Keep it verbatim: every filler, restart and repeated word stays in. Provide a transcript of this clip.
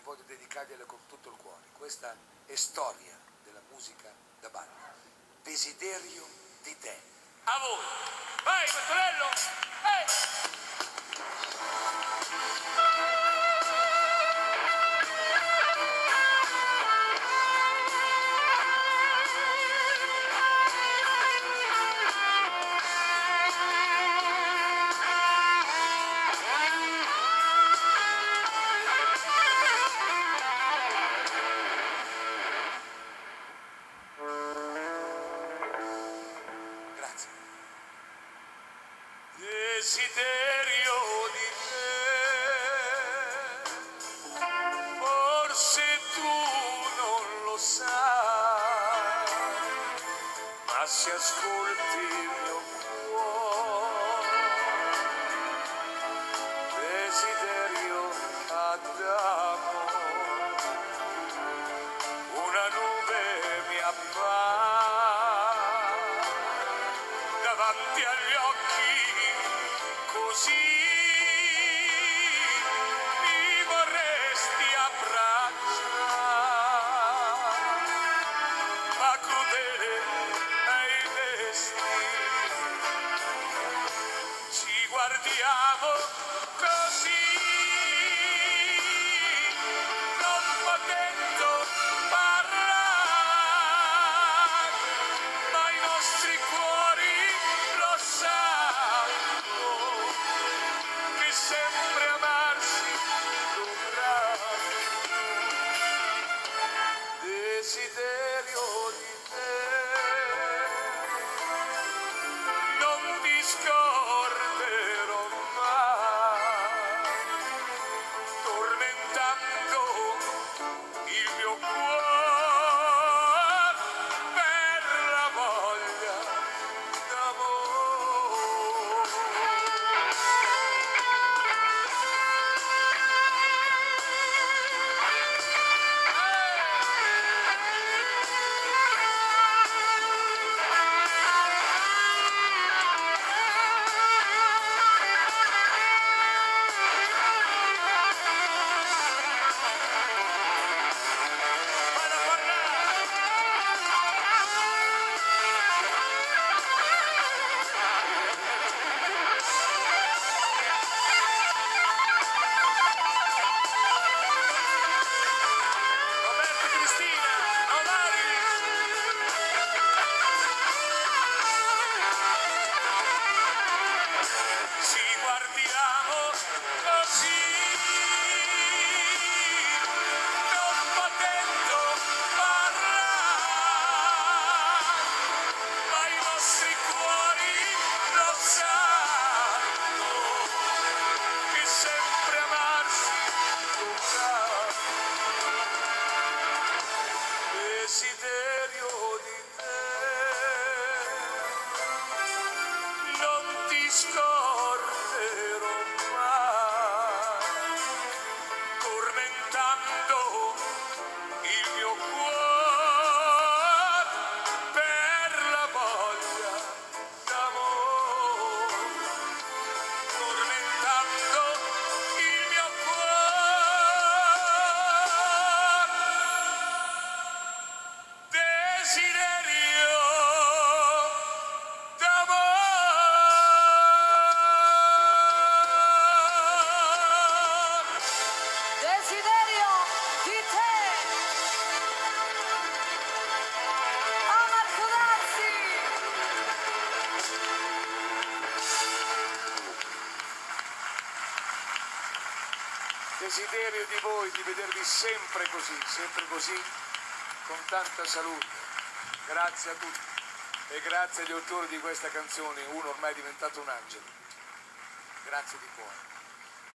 voglio dedicargliela con tutto il cuore. Questa è storia della musica da ballo. Desiderio di te. A voi. Vai, Pastorello. Ehi. Desiderio di te, forse tu non lo sai, ma se ascolti il mio cuore, desiderio d'amore, una nube mi appare davanti agli occhi, così mi vorresti abbracciare, ma crudele è il destino, ci guardiamo così, non potendo parlare, ma i nostri cuori lo sanno, che sempre amarsi dovranno. Desiderio di te, non ti scorderò mai, tormentando il mio cuore per la voglia d'amore. Desiderio di te, non ti scorderò mai, tormentando il mio cuore per la voglia d'amore, tormentando il mio cuore. Desiderio d'amore. Desiderio di te. A Marco Dazzi. Desiderio di voi di vedervi sempre così, sempre così, con tanta salute. Grazie a tutti e grazie agli autori di questa canzone, uno ormai è diventato un angelo. Grazie di cuore.